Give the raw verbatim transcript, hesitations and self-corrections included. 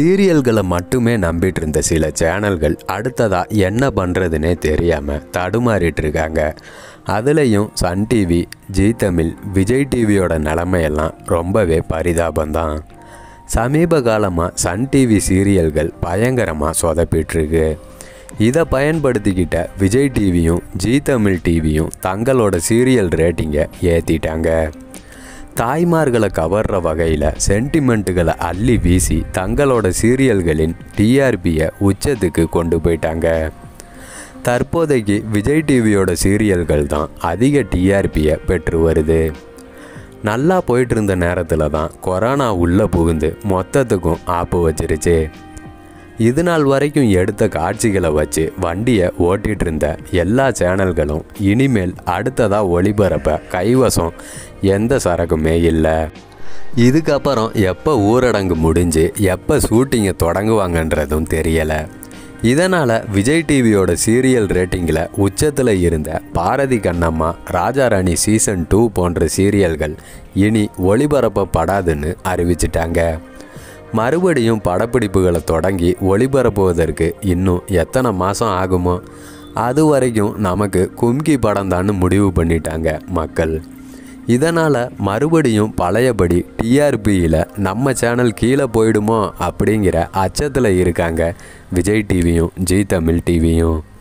சீரியல்களை மட்டுமே நம்பிட்டு இருந்த சில சேனல்கள் அடுத்ததாக என்ன பண்ணுறதுனே தெரியாமல் தடுமாறிட்டு இருக்காங்க. அதுலேயும் Sun TV, Zee Tamil, Vijay டிவியோட நிலைமையெல்லாம் ரொம்பவே பரிதாபம்தான். சமீப காலமாக சன் டிவி சீரியல்கள் பயங்கரமாக சொதப்பிட்டுருக்கு. இதை பயன்படுத்திக்கிட்ட விஜய் டிவியும் ஜீ தமிழ் டிவியும் தங்களோட சீரியல் ரேட்டிங்கை ஏற்றிட்டாங்க. தாய்மார்களை கவர்ற வகையில் சென்டிமெண்ட்டுகளை அள்ளி வீசி தங்களோட சீரியல்களின் டிஆர்பியை உச்சத்துக்கு கொண்டு போயிட்டாங்க. தற்போதைக்கு விஜய் டிவியோட சீரியல்கள் தான் அதிக டிஆர்பியை பெற்று வருது. நல்லா போயிட்டு இருந்த நேரத்தில் தான் கொரோனா உள்ளே புகுந்து மொத்தத்துக்கும் ஆப்பு வச்சிருச்சு. இது நாள் வரைக்கும் எடுத்த காட்சிகளை வச்சு வண்டியை ஓட்டிகிட்டு இருந்த எல்லா சேனல்களும் இனிமேல் அடுத்ததாக ஒளிபரப்ப கைவசம் எந்த சரக்குமே இல்லை. இதுக்கப்புறம் எப்போ ஊரடங்கு முடிஞ்சு எப்போ ஷூட்டிங்கை தொடங்குவாங்கன்றதும் தெரியலை. இதனால் விஜய் டிவியோட சீரியல் ரேட்டிங்கில் உச்சத்தில் இருந்த பாரதி கண்ணம்மா, ராஜாராணி சீசன் டூ போன்ற சீரியல்கள் இனி ஒளிபரப்பப்படாதுன்னு அறிவிச்சிட்டாங்க. மறுபடியும் படப்பிடிப்புகளை தொடங்கி ஒளிபரப்புவதற்கு இன்னும் எத்தனை மாதம் ஆகுமோ அது வரைக்கும் நமக்கு கும்கி படம் தான் முடிவு பண்ணிட்டாங்க மக்கள். இதனால் மறுபடியும் பழையபடி டிஆர்பியில் நம்ம சேனல் கீழே போயிடுமோ அப்படிங்கிற அச்சத்தில் இருக்காங்க விஜய் டிவியும் ஜீ தமிழ் டிவியும்.